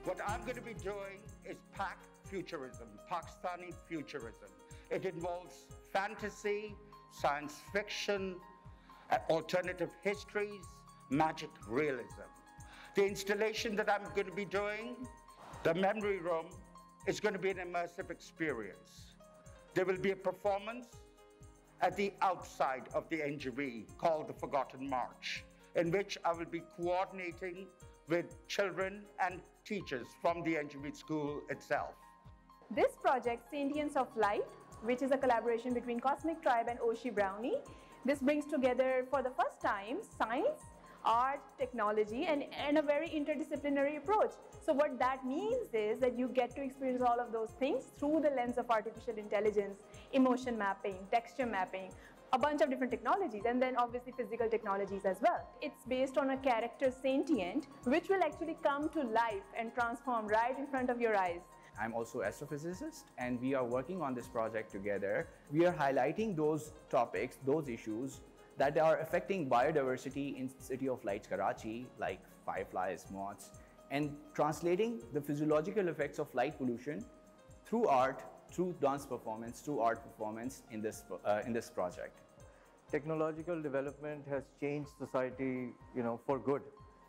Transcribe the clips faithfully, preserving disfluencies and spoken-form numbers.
What I'm going to be doing is Pak futurism, Pakistani futurism. It involves fantasy, science fiction, uh, alternative histories, magic realism. The installation that I'm going to be doing, the memory room, is going to be an immersive experience. There will be a performance at the outside of the N G V called the Forgotten March, in which I will be coordinating with children and teachers from the N G V school itself. This project, Sentience of Light, which is a collaboration between Cosmic Tribe and Oshie Brownie, this brings together for the first time science, art, technology, and, and a very interdisciplinary approach. So what that means is that you get to experience all of those things through the lens of artificial intelligence, emotion mapping, texture mapping, a bunch of different technologies, and then obviously physical technologies as well. It's based on a character sentient, which will actually come to life and transform right in front of your eyes. I'm also an astrophysicist, and we are working on this project together. We are highlighting those topics, those issues that are affecting biodiversity in City of Lights, Karachi, like fireflies, moths, and translating the physiological effects of light pollution through art, through dance performance, through art performance in this, uh, in this project. Technological development has changed society, you know, for good.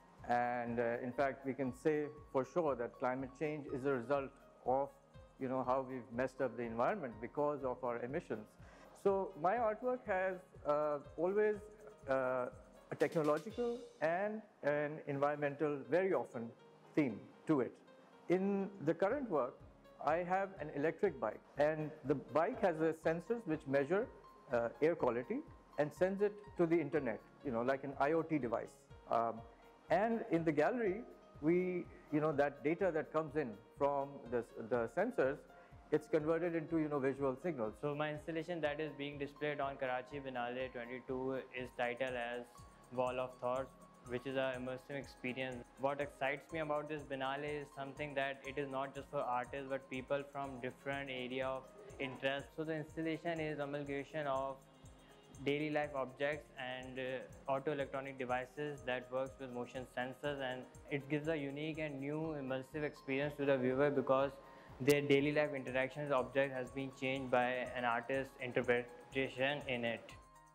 And uh, in fact, we can say for sure that climate change is a result of, you know, how we've messed up the environment because of our emissions. So my artwork has uh, always uh, a technological and an environmental, very often, theme to it. In the current work, I have an electric bike, and the bike has a sensors which measure uh, air quality and sends it to the internet, you know, like an I O T device. Um, and in the gallery, we, you know, that data that comes in from the, the sensors, it's converted into, you know, visual signals. So my installation that is being displayed on Karachi Biennale twenty-two is titled as Wall of Thoughts, which is an immersive experience. What excites me about this Biennale is something that it is not just for artists but people from different area of interest. So the installation is amalgamation of daily life objects and uh, auto electronic devices that works with motion sensors, and it gives a unique and new immersive experience to the viewer because their daily life interactions with object has been changed by an artist's interpretation in it.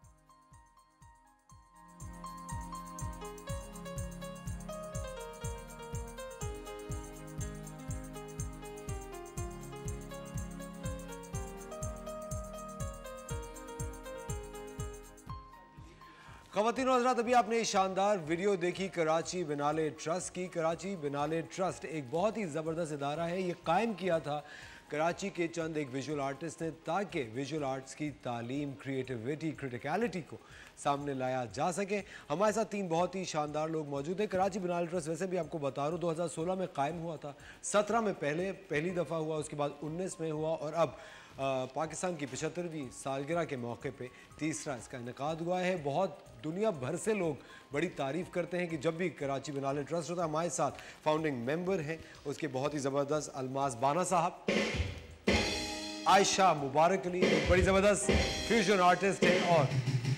ख़वातीन और हज़रात, अभी आपने ये शानदार video देखी Karachi biennale trust की। Karachi biennale trust एक बहुत ही ज़बरदस्त इदारा है। ये कायम किया था कराची के चंद एक विजुअल आर्टिस्ट ने ताकि विजुअल आर्ट्स की तालीम, क्रिएटिविटी, क्रिटिकलिटी को सामने लाया जा सके। हमारे साथ तीन बहुत ही शानदार लोग मौजूद हैं। कराची बिनाले ट्रस्ट वैसे भी आपको बता रहा हूँ दो हज़ार सोलह में कायम हुआ था, सत्रह में पहले पहली दफ़ा हुआ, उसके बाद उन्नीस में हुआ और अब आ, पाकिस्तान की पचहत्तरवीं सालगिरह के मौके पे तीसरा इसका इनेकाद हुआ है। बहुत दुनिया भर से लोग बड़ी तारीफ़ करते हैं कि जब भी कराची बिनाले ट्रस्ट होता है। हमारे साथ फाउंडिंग मेंबर हैं उसके बहुत ही ज़बरदस्त अलमास बाना साहब, आयशा मुबारक अली एक बड़ी ज़बरदस्त फ्यूजन आर्टिस्ट है, और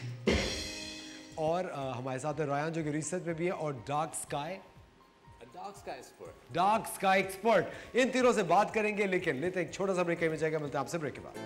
और आ, हमारे साथ है रायन जो कि रिसर्च में भी है, और dark sky dark sky expert dark sky expert. इन तीनों से बात करेंगे, लेकिन लेते हैं एक छोटा सा ब्रेक में जाएगा। मिलते हैं आपसे ब्रेक के बाद।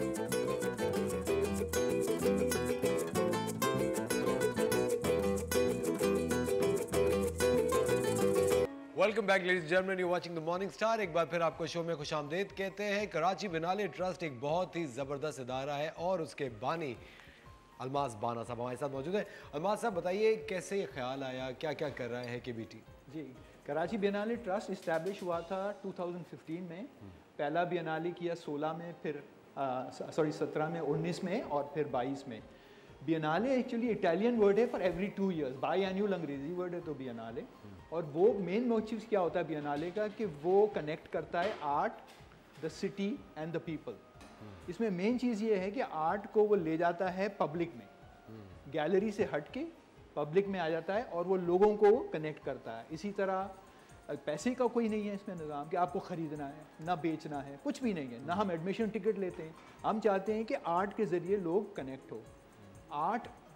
Welcome back ladies and gentleman, you watching the morning star. एक बार फिर आपको शो में खुशामदीद कहते हैं। कराची बिनाले ट्रस्ट एक बहुत ही ज़बरदस्त इदारा है और उसके बानी अलमास बाना साहब हमारे साथ मौजूद है। अलमास साहब बताइए कैसे ये ख्याल आया, क्या क्या कर रहे हैं के बी टी? जी, कराची बियनाले ट्रस्ट इस्टेब्लिश हुआ था दो हज़ार पंद्रह में। पहला बियनाले किया सोलह में, फिर सॉरी सत्रह में, उन्नीस में और फिर बाईस में। बियनाले एक्चुअली इटालियन वर्ड है for every two years, bi annual अंग्रेजी वर्ड है तो बियनाले। और वो मेन मोटिव क्या होता है बियनाले का कि वो कनेक्ट करता है art, the city and the people. इसमें मेन चीज़ ये है कि आर्ट को वो ले जाता है पब्लिक में, गैलरी से हट के पब्लिक में आ जाता है और वो लोगों को कनेक्ट करता है। इसी तरह पैसे का कोई नहीं है इसमें निज़ाम कि आपको ख़रीदना है, ना बेचना है, कुछ भी नहीं है, ना हम एडमिशन टिकट लेते हैं। हम चाहते हैं कि आर्ट के ज़रिए लोग कनेक्ट हो। आर्ट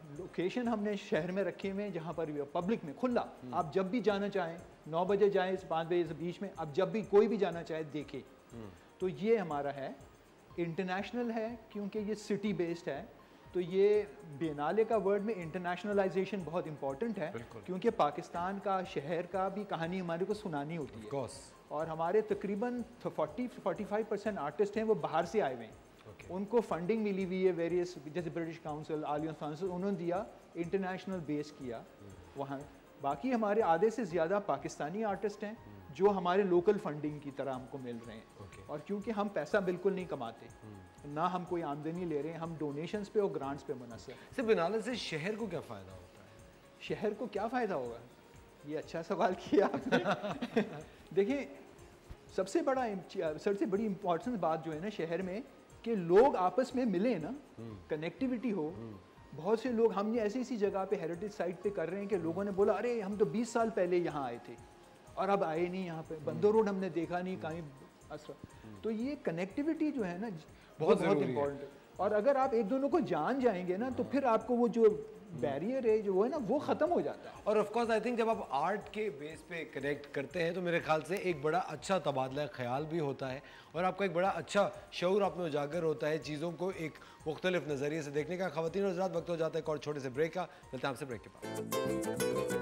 लोकेशन हमने शहर में रखे हुए हैं जहाँ पर पब्लिक में खुला, आप जब भी जाना चाहें, नौ बजे जाएं, पाँच बजे से बीच में, आप जब भी कोई भी जाना चाहे देखे। तो ये हमारा है, इंटरनेशनल है क्योंकि ये सिटी बेस्ड है। तो ये बियनाले का वर्ड में इंटरनेशनलाइजेशन बहुत इंपॉर्टेंट है, क्योंकि पाकिस्तान का शहर का भी कहानी हमारे को सुनानी होती है। और हमारे तकरीबन चालीस पैंतालीस परसेंट आर्टिस्ट हैं वो बाहर से आए हुए हैं। Okay. उनको फंडिंग मिली हुई है वेरियस, जैसे ब्रिटिश काउंसिल, आलियंस काउंसिल, उन्होंने दिया, इंटरनेशनल बेस किया hmm. वहाँ। बाकी हमारे आधे से ज़्यादा पाकिस्तानी आर्टिस्ट हैं hmm. जो हमारे लोकल फंडिंग की तरह हमको मिल रहे हैं। okay. और क्योंकि हम पैसा बिल्कुल नहीं कमाते, hmm. ना हम कोई आमदनी ले रहे हैं, हम डोनेशंस पे और ग्रांट्स पे मुनसर। सिर्फ बिनाले से शहर को क्या फ़ायदा होता है? शहर को क्या फ़ायदा होगा, ये अच्छा सवाल किया आपने। देखिए, सबसे बड़ा सबसे बड़ी इम्पोर्टेंट बात जो है ना शहर में, कि लोग आपस में मिले ना, कनेक्टिविटी हो। बहुत से लोग, हम ये ऐसी ऐसी जगह पे हेरिटेज साइट पे कर रहे हैं कि लोगों ने बोला अरे हम तो बीस साल पहले यहाँ आए थे और अब आए नहीं यहाँ पे, बंदर रोड हमने देखा नहीं कहीं असर। तो ये कनेक्टिविटी जो है ना बहुत बहुत इम्पोर्टेंट है। और अगर आप एक दोनों को जान जाएंगे ना तो फिर आपको वो जो बैरियर है जो वो है ना वो ख़त्म हो जाता है। और ऑफ कोर्स आई थिंक जब आप आर्ट के बेस पे कनेक्ट करते हैं तो मेरे ख्याल से एक बड़ा अच्छा तबादला ख्याल भी होता है और आपका एक बड़ा अच्छा शऊर आप में उजागर होता है, चीज़ों को एक मुख्तलिफ नज़रिए से देखने का। ख़वातीन और हज़रात, वक्त हो जाता है एक और छोटे से ब्रेक का, मिलते हैं आपसे ब्रेक के बाद।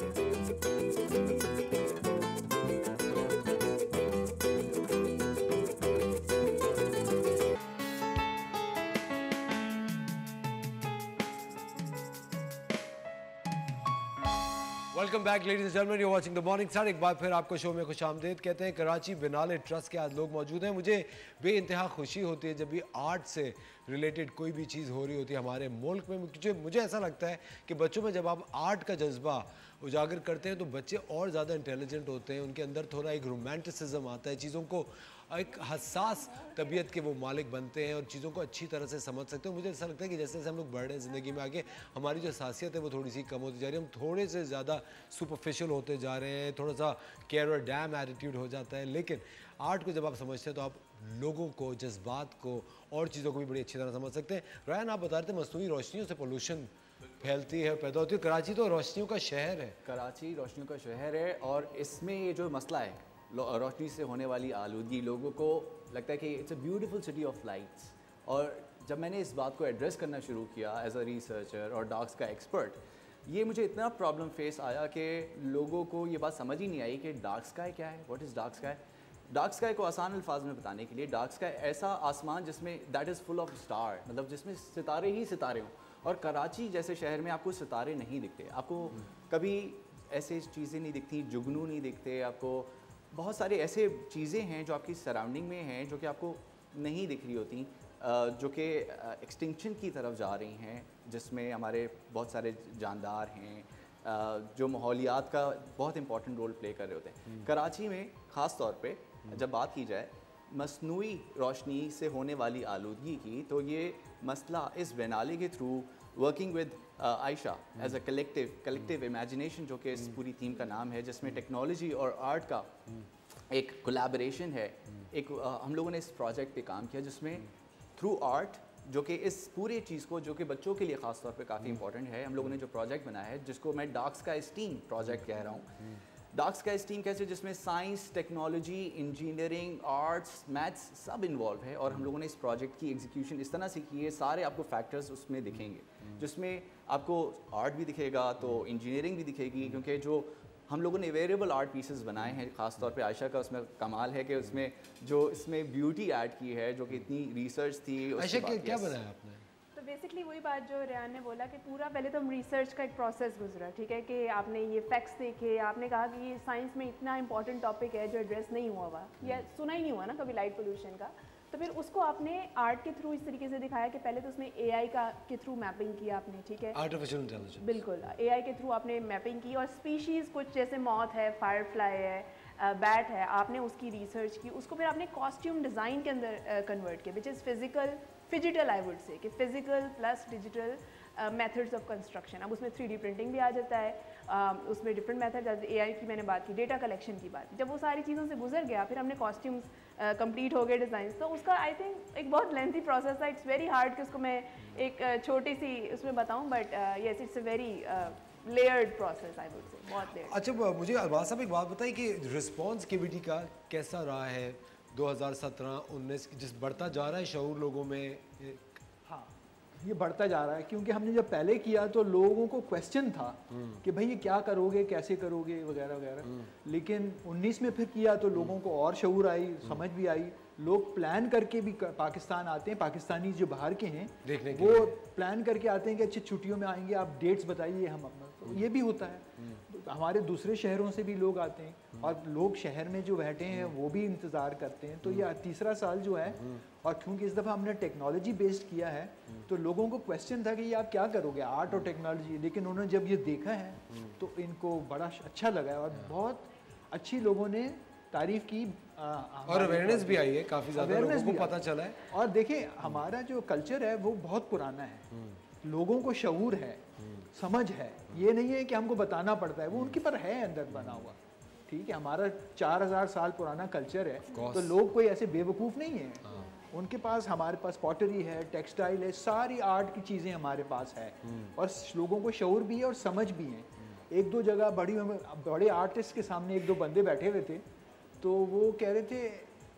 Welcome back ladies and gentleman, you are watching the morning star. एक बार फिर आपको शो में खुश आमदीद कहते हैं। कराची बिनाले ट्रस्ट के आज लोग मौजूद हैं। मुझे बेइंतहा खुशी होती है जब भी आर्ट से रिलेटेड कोई भी चीज़ हो रही होती है हमारे मुल्क में, क्योंकि मुझे ऐसा लगता है कि बच्चों में जब आप आर्ट का जज्बा उजागर करते हैं तो बच्चे और ज़्यादा इंटेलिजेंट होते हैं, उनके अंदर थोड़ा एक रोमांटिसिज्म आता है, चीज़ों को एक हसास तबीयत के वो मालिक बनते हैं और चीज़ों को अच्छी तरह से समझ सकते हैं। मुझे ऐसा लगता है कि जैसे जैसे हम लोग बढ़ रहे हैं ज़िंदगी में आगे, हमारी जो हसासियत है वो थोड़ी सी कम होती जा रही है, हम थोड़े से ज़्यादा सुपरफिशियल होते जा रहे हैं, थोड़ा सा केयर और डैम एटीट्यूड हो जाता है। लेकिन आर्ट को जब आप समझते हैं तो आप लोगों को, जज्बात को और चीज़ों को भी बड़ी अच्छी तरह समझ सकते हैं। रायन, आप बता रहे थे मसनूई रोशनियों से पोल्यूशन फैलती है, पैदा होती है। कराची तो रोशनियों का शहर है। कराची रोशनियों का शहर है और इसमें ये जो मसला है रोशनी से होने वाली आलूदगी, लोगों को लगता है कि it's a beautiful city of lights. और जब मैंने इस बात को एड्रेस करना शुरू किया एज अ रिसर्चर और डार्क स्काई एक्सपर्ट, ये मुझे इतना प्रॉब्लम फेस आया कि लोगों को ये बात समझ ही नहीं आई कि डार्क स्काई क्या है, what is dark sky. Dark sky को आसान अल्फाज में बताने के लिए, डार्क स्काई ऐसा आसमान जिसमें that is full of star, मतलब जिसमें सितारे ही सितारे हों। और कराची जैसे शहर में आपको सितारे नहीं दिखते, आपको कभी ऐसे चीज़ें नहीं दिखती, जुगनू नहीं दिखते, आपको बहुत सारे ऐसे चीज़ें हैं जो आपकी सराउंडिंग में हैं जो कि आपको नहीं दिख रही होती, जो कि एक्सटिंक्शन की तरफ जा रही हैं, जिसमें हमारे बहुत सारे जानदार हैं जो माहौलियात का बहुत इंपॉर्टेंट रोल प्ले कर रहे होते हैं। कराची में ख़ास तौर पे जब बात की जाए मसनूई रोशनी से होने वाली आलूदगी की, तो ये मसला इस बिनाले के through working with Ayesha as a collective collective imagination, जो कि इस पूरी थीम का नाम है, जिसमें टेक्नोलॉजी और आर्ट का एक कोलैबोरेशन है। एक uh, हम लोगों ने इस प्रोजेक्ट पे काम किया जिसमें थ्रू आर्ट, जो कि इस पूरे चीज़ को, जो कि बच्चों के लिए ख़ास तौर पे काफ़ी इंपॉर्टेंट है, हम लोगों ने जो प्रोजेक्ट बनाया है जिसको मैं डार्क स्काई स्टीम प्रोजेक्ट कह रहा हूँ। डार्क स्काई स्टीम कैसे, जिसमें science, technology, engineering, arts, maths सब इन्वॉल्व है। और हम लोगों ने इस प्रोजेक्ट की एग्जीक्यूशन इस तरह से की है, सारे आपको फैक्टर्स उसमें दिखेंगे, जिसमें आपको आर्ट भी दिखेगा तो इंजीनियरिंग भी दिखेगी, क्योंकि जो हम लोगों ने वेरिएबल आर्ट पीसेस बनाए हैं, ख़ास तौर पे आयशा का उसमें कमाल है कि उसमें जो इसमें ब्यूटी ऐड की है, जो कि इतनी रिसर्च थी। आयशा क्या बनाया आपने? तो बेसिकली वही बात जो रेहान ने बोला कि पूरा पहले तो हम रिसर्च का एक प्रोसेस गुजरा, ठीक है, कि आपने ये फैक्ट्स देखे, आपने कहा कि ये साइंस में इतना इंपॉर्टेंट टॉपिक है जो एड्रेस नहीं हुआ हुआ या सुना ही नहीं हुआ ना कभी लाइट पोल्यूशन का, तो फिर उसको आपने आर्ट के थ्रू इस तरीके से दिखाया कि पहले तो उसमें एआई का के थ्रू मैपिंग किया आपने, ठीक है, आर्टिफिशियल इंटेलिजेंस, बिल्कुल एआई के थ्रू आपने मैपिंग की, और स्पीशीज़ कुछ जैसे मॉथ है, फायरफ्लाई है, बैट है, आपने उसकी रिसर्च की, उसको फिर आपने कॉस्ट्यूम डिज़ाइन के अंदर कन्वर्ट किया, which is physical phygital I would say कि physical plus digital methods of construction. अब उसमें थ्री डी प्रिंटिंग भी आ जाता है, uh, उसमें डिफरेंट मेथड, ए आई की मैंने बात की, डेटा कलेक्शन की बात, जब वो सारी चीज़ों से गुजर गया फिर हमने कॉस्ट्यूम्स कंप्लीट uh, हो गए डिज़ाइन, तो उसका आई थिंक एक बहुत लेंथी प्रोसेस था। इट्स वेरी हार्ड कि उसको मैं एक uh, छोटी सी उसमें बताऊँ, but yes it's a very layered process I would say, बहुत लेयर्ड। अच्छा मुझे अरबाज साहब एक बात बताइए कि रिस्पॉन्सिबिलिटी का कैसा रहा है दो हज़ार सत्रह उन्नीस, जिस बढ़ता जा रहा है शऊर लोगों में? हाँ, ये बढ़ता जा रहा है क्योंकि हमने जब पहले किया तो लोगों को क्वेश्चन था कि भाई ये क्या करोगे, कैसे करोगे वगैरह वगैरह, लेकिन उन्नीस में फिर किया तो लोगों को और शऊर आई, समझ भी आई। लोग प्लान करके भी पाकिस्तान आते हैं, पाकिस्तानी जो बाहर के हैं देखने के वो लिए। प्लान करके आते हैं कि अच्छे छुट्टियों में आएंगे, आप डेट्स बताइए, हम अपना, तो ये भी होता है। तो हमारे दूसरे शहरों से भी लोग आते हैं और लोग शहर में जो बैठे हैं वो भी इंतज़ार करते हैं। तो ये तीसरा साल जो है, और क्योंकि इस दफ़ा हमने टेक्नोलॉजी बेस्ड किया है तो लोगों को क्वेश्चन था कि ये आप क्या करोगे, आर्ट और टेक्नोलॉजी, लेकिन उन्होंने जब ये देखा है तो इनको बड़ा अच्छा लगा है और बहुत अच्छी लोगों ने तारीफ की। आ, और अवेयरनेस भी आई है, काफ़ी ज़्यादा लोगों को पता चला है। और देखिए हमारा जो कल्चर है वो बहुत पुराना है, लोगों को शऊर है, समझ है, ये नहीं है कि हमको बताना पड़ता है, वो उनके पर है अंदर बना हुआ। ठीक है, हमारा चार हजार साल पुराना कल्चर है, तो लोग कोई ऐसे बेवकूफ़ नहीं है। उनके पास, हमारे पास पॉटरी है, टेक्सटाइल है, सारी आर्ट की चीज़ें हमारे पास है और लोगों को शऊर भी है और समझ भी है। एक दो जगह बड़ी बड़े आर्टिस्ट के सामने एक दो बंदे बैठे हुए थे तो वो कह रहे थे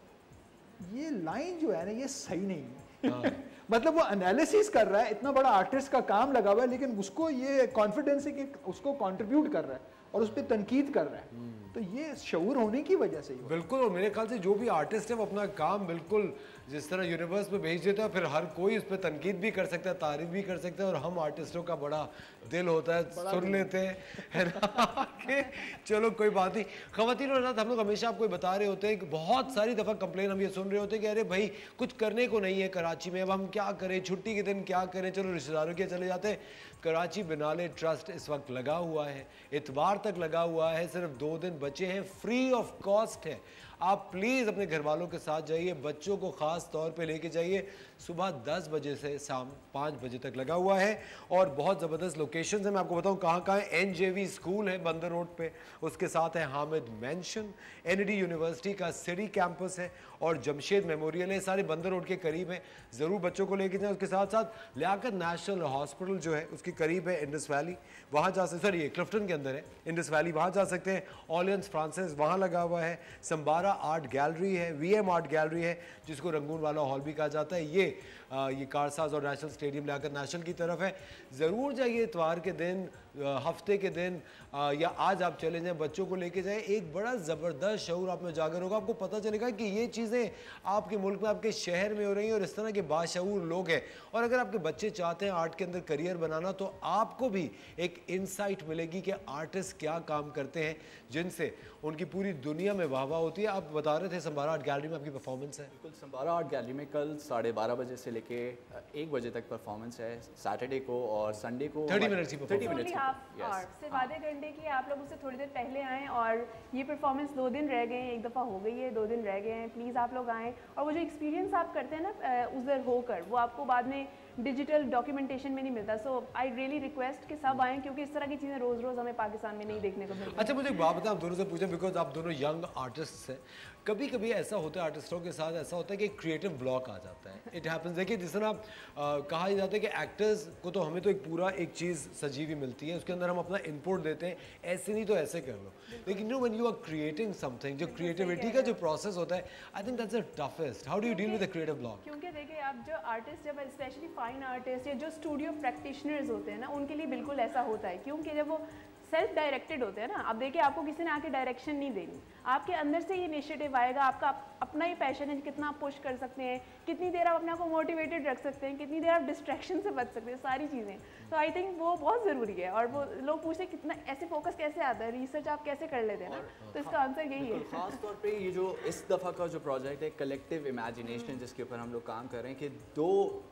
ये लाइन जो है ना ये सही नहीं है। मतलब वो एनालिसिस कर रहा है, इतना बड़ा आर्टिस्ट का काम लगा हुआ है, लेकिन उसको ये कॉन्फिडेंस है कि उसको कंट्रीब्यूट कर रहा है और उस पर तनकीद कर रहा है। तो ये शऊर होने की वजह से ही बिल्कुल। और मेरे ख्याल से जो भी आर्टिस्ट है वो अपना काम बिल्कुल जिस तरह यूनिवर्स में भेज देता है, फिर हर कोई उस पर तनकीद भी कर सकता है, तारीफ भी कर सकता है, और हम आर्टिस्टों का बड़ा दिल होता है, सुन लेते हैं, है ना कि चलो कोई बात नहीं। ख़वातीन और हज़रात, हम लोग हमेशा आपको बता रहे होते हैं कि बहुत सारी दफ़ा कंप्लेन हम ये सुन रहे होते हैं कि अरे भाई कुछ करने को नहीं है कराची में, अब हम क्या करें, छुट्टी के दिन क्या करें, चलो रिश्तेदारों के चले जाते हैं। कराची बिनाले ट्रस्ट इस वक्त लगा हुआ है, इतवार तक लगा हुआ है, सिर्फ दो दिन बचे हैं, फ्री ऑफ कॉस्ट है। आप प्लीज़ अपने घर वालों के साथ जाइए, बच्चों को ख़ास तौर पे लेके जाइए। सुबह दस बजे से शाम पाँच बजे तक लगा हुआ है और बहुत ज़बरदस्त लोकेशंस हैं। मैं आपको बताऊं कहाँ कहाँ है। एन जे वी स्कूल है बंदर रोड पे, उसके साथ है Hamid mansion, N E D university का सिटी कैंपस है और जमशेद मेमोरियल है, सारे बंदर रोड के करीब हैं। ज़रूर बच्चों को लेके जाएँ। उसके साथ साथ लियाकत नेशनल हॉस्पिटल जो है उसके करीब है, इंडस वैली, वहाँ जा सकते, सर ये क्लिफ्टन के अंदर है इंडस वैली, वहाँ जा सकते हैं। ऑलियंस फ्रांसिस वहाँ लगा हुआ है। संबारा आर्ट गैलरी है, वी एम आर्ट गैलरी है जिसको रंगून वाला हॉल भी कहा जाता है। ये आ, ये कारसाज और नेशनल स्टेडियम लियाकत नेशनल की तरफ है। ज़रूर जाइए इतवार के दिन, हफ्ते के दिन, आ, या आज आप चले जाएं, बच्चों को लेके जाएं। एक बड़ा ज़बरदस्त शऊर आप में उजागर होगा, आपको पता चलेगा कि ये चीज़ें आपके मुल्क में, आपके शहर में हो रही हैं और इस तरह के बाशऊर लोग हैं। और अगर आपके बच्चे चाहते हैं आर्ट के अंदर करियर बनाना तो आपको भी एक इंसाइट मिलेगी कि आर्टिस्ट क्या काम करते हैं जिनसे उनकी पूरी दुनिया में वाह वाह होती है। आप बता रहे थे संबारा आर्ट गैलरी में आपकी परफॉर्मेंस है। बिल्कुल, संबारा आर्ट गैलरी में कल साढ़े बारह बजे से लेके एक बजे तक परफॉर्मेंस है, सैटरडे को और संडे को थर्टी मिनट्स की थर्टी मिनट्स सिर्फ आधे घंटे की। आप लोग उससे थोड़ी देर पहले आएँ और ये परफॉर्मेंस दो दिन रह गए हैं, एक दफ़ा हो गई है, दो दिन रह गए हैं। प्लीज़ आप लोग आएँ और वो जो एक्सपीरियंस आप करते हैं ना उधर होकर, वो आपको बाद में डिजिटल डॉक्यूमेंटेशन में नहीं मिलता। सो आई रियली रिक्वेस्ट कि सब आएँ, क्योंकि इस तरह की चीज़ें रोज़ रोज़ हमें पाकिस्तान में नहीं देखने को मिलती। अच्छा मुझे एक बात बताएं, आप दोनों से पूछें बिकॉज आप दोनों यंग आर्टिस्ट हैं। कभी कभी ऐसा होता है आर्टिस्टों के साथ, ऐसा होता है कि क्रिएटिव ब्लॉक आ जाता है। It happens. देखिए जिस तरह कहा जाता है कि एक्टर्स को तो हमें तो एक पूरा एक चीज़ सजी हुई मिलती है, उसके अंदर हम अपना इनपुट देते हैं, ऐसे नहीं तो ऐसे कर लो। लेकिन you when you are creating something, जो क्रिएटिविटी का जो प्रोसेस होता है, I think that's the toughest. How do you deal with the creative block? क्योंकि देखिए आप जो आर्टिस्ट, जब स्पेशली फाइन आर्टिस्ट या जो स्टूडियो प्रैक्टिशनर्स होते हैं ना, उनके लिए बिल्कुल ऐसा होता है, क्योंकि जब वो सेल्फ डायरेक्टेड होते हैं ना, अब देखिए आपको किसी ने आके डायरेक्शन नहीं देनी, आपके अंदर से ये इनिशिएटिव आएगा, आपका अपना ही पैशन है, कितना आप पुश कर सकते हैं, कितनी देर आप अपने आप को मोटिवेटेड रख सकते हैं, कितनी देर आप डिस्ट्रैक्शन से बच सकते हैं, सारी चीज़ें। तो आई थिंक वो बहुत ज़रूरी है। और वो लोग पूछते कितना ऐसे फोकस कैसे आता है, रिसर्च आप कैसे कर लेते हैं ना, तो इसका आंसर यही है। खास तौर पे ये जो इस दफ़ा का जो प्रोजेक्ट है कलेक्टिव इमेजिनेशन, जिसके ऊपर हम लोग काम कर रहे हैं कि दो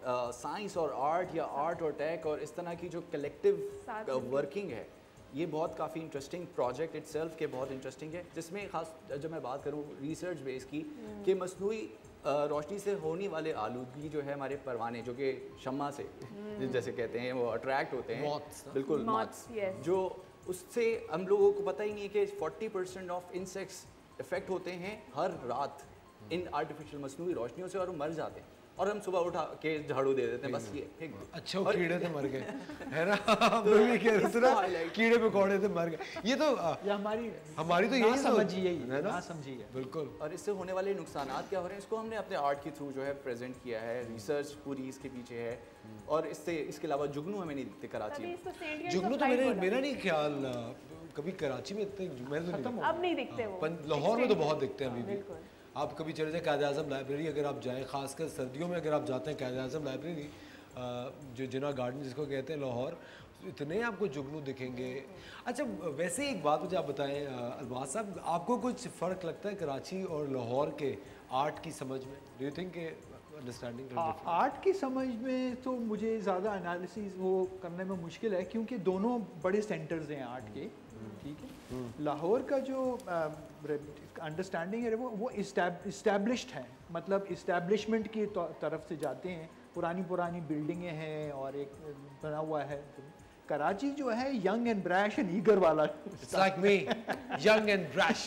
साइंस और आर्ट या आर्ट और टेक और इस तरह की जो कलेक्टिव वर्किंग है, ये बहुत काफ़ी इंटरेस्टिंग प्रोजेक्ट इट्सेल्फ के बहुत इंटरेस्टिंग है, जिसमें खास जब मैं बात करूँ रिसर्च बेस की कि मसनूई रोशनी से होने वाले आलूदगी जो है हमारे परवाने जो कि शम्मा से जैसे कहते हैं वो अट्रैक्ट होते हैं बिल्कुल Moths, yes. जो उससे हम लोगों को पता ही नहीं है कि forty percent of insects effect होते हैं हर रात इन आर्टिफिशियल मसनूई रोशनियों से और वो मर जाते हैं और हम सुबह उठा के झाड़ू दे देते हैं बस ये फेंक दो। अच्छा वो कीड़े थे मर गए है ना हम लोग ये कह रहे थे ना कीड़े मकोड़े थे मर गए ये तो ये हमारी हमारी तो यही समझी है है ना समझी है बिल्कुल। और इससे होने वाले नुकसान क्या हो रहे हैं इसको हमने अपने आर्ट के थ्रू जो है प्रेजेंट किया है रिसर्च पूरी इसके पीछे है और इससे इसके अलावा जुगनू हमें नहीं दिखते कराची में। जुगनू तो मेरे मेरा नहीं ख्याल कभी कराची में इतने मैंने तो अब नहीं दिखते वो लाहौर में तो बहुत दिखते हैं अभी भी। आप कभी चले जाए कायद आज़म लाइब्रेरी अगर आप जाएँ खासकर सर्दियों में अगर आप जाते हैं कायद आज़म लाइब्रेरी जो जिना गार्डन जिसको कहते हैं लाहौर इतने आपको जुगनू दिखेंगे। अच्छा वैसे एक बात मुझे आप बताएं अलबास साहब आपको कुछ फ़र्क लगता है कराची और लाहौर के आर्ट की समझ में? Do you think understanding art की समझ में तो मुझे ज़्यादा एनालिसिस वो करने में मुश्किल है क्योंकि दोनों बड़े सेंटर्स हैं आर्ट के ठीक है। लाहौर का जो अंडरस्टैंडिंग है वो वो इस्टेब्लिश्ड है मतलब इस्टेब्लिशमेंट की तरफ से जाते हैं पुरानी पुरानी बिल्डिंगें हैं और एक बना हुआ है। कराची जो है young and brash and eager वाला It's like me, young and brash.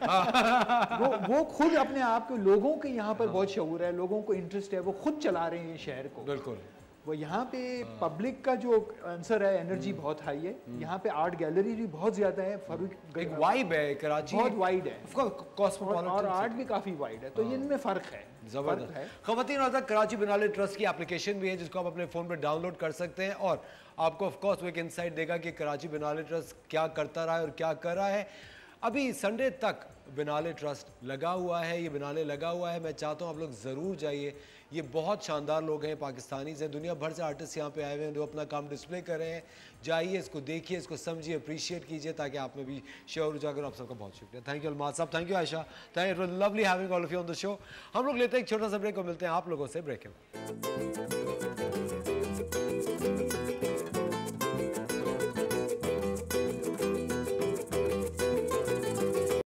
वो वो खुद अपने आप के लोगों के यहाँ पर बहुत शऊर है लोगों को इंटरेस्ट है वो खुद चला रहे हैं ये शहर को बिल्कुल। वो यहाँ पे पब्लिक का जो आंसर है एनर्जी बहुत हाई है यहाँ पे आर्ट गैलरी भी बहुत ज़्यादा है फरूक एक वाइब है कराची बहुत वाइड है कॉस्मोपॉलिटन और आर्ट भी काफ़ी वाइड है तो इनमें फ़र्क है ज़बरदस्त है। ख़वातीन और हज़रात कराची बिनाले ट्रस्ट की एप्लीकेशन भी है जिसको आप अपने फ़ोन पर डाउनलोड कर सकते हैं और आपको ऑफ कोर्स वो एक इंसाइट देगा कि कराची बिनाले ट्रस्ट क्या करता रहा है और क्या कर रहा है। अभी संडे तक बिनाले ट्रस्ट लगा हुआ है ये बिनाले लगा हुआ है मैं चाहता हूँ आप लोग ज़रूर जाइए ये बहुत शानदार लोग हैं पाकिस्तानी से दुनिया भर से आर्टिस्ट यहाँ पे आए हुए हैं जो अपना काम डिस्प्ले कर रहे हैं। जाइए इसको देखिए इसको समझिए अप्रिशिएट कीजिए ताकि आप में भी शोर उजागर। आप सबका बहुत शुक्रिया। थैंक यू अलमाज साहब thank you Ayesha thank you lovely having all of you on the show. हम लोग लेते हैं एक छोटा सा ब्रेक और मिलते हैं आप लोगों से ब्रेक में।